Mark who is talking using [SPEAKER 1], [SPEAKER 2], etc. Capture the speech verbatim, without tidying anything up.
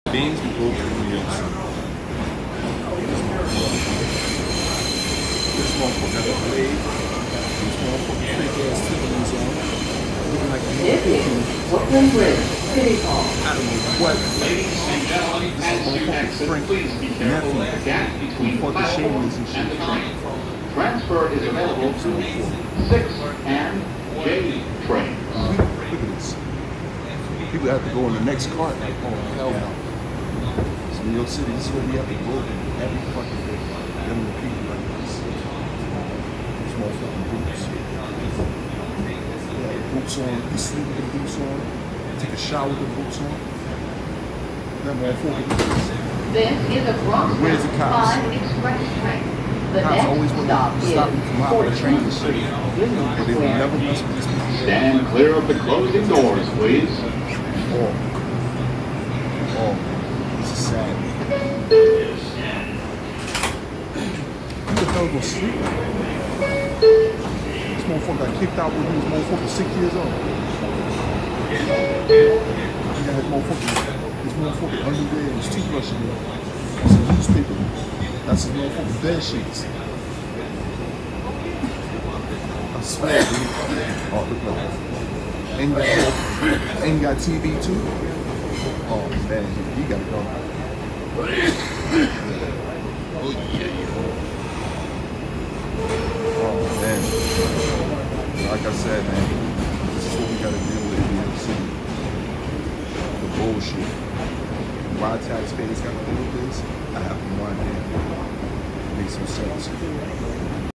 [SPEAKER 1] Beans we go through New York City. This motherfucker got a blade. This motherfucker fake ass Tiffany's on. Looking like a motherfucker.
[SPEAKER 2] Brooklyn Bridge, City Hall.
[SPEAKER 1] I don't know what.
[SPEAKER 3] Ladies and gentlemen, as you exit, please be careful of the gap between platforms and the train. Transfer is available to six and J train.
[SPEAKER 1] Look at this. People have to go in the next cart. Like, oh, hell no. So New York City, this is where we have to go every fucking day. Them the people like this. These motherfucking boots. Yeah, the boots on. You sleep with the boots on. Take a shower with the boots on. That motherfucker.
[SPEAKER 2] This is a Bronx
[SPEAKER 1] Where's the cops?
[SPEAKER 2] five express train. The
[SPEAKER 1] Cops
[SPEAKER 2] next
[SPEAKER 1] always want
[SPEAKER 2] stop
[SPEAKER 1] to
[SPEAKER 2] is
[SPEAKER 1] stop me from out of the train and shit.
[SPEAKER 2] Union
[SPEAKER 1] And they will
[SPEAKER 2] Square.
[SPEAKER 1] never mess with these people.
[SPEAKER 3] Stand clear of the closing doors, please.
[SPEAKER 1] Oh. Oh. This is sad. Who the hell gonna sleep? This motherfucker got kicked out when he was motherfucker six years old. He got his motherfucker, his motherfucker underwear and his toothbrush in there. That's a newspaper. That's his motherfucking bed sheets. I swear, dude. Oh, look like that. Ain't got, ain't got T V too? Oh man, he gotta go. Oh yeah. Oh man. Like I said, man, this is what we gotta deal with in New York City. The bullshit. Why taxpayers gotta deal with this? I have no idea. It makes some sense.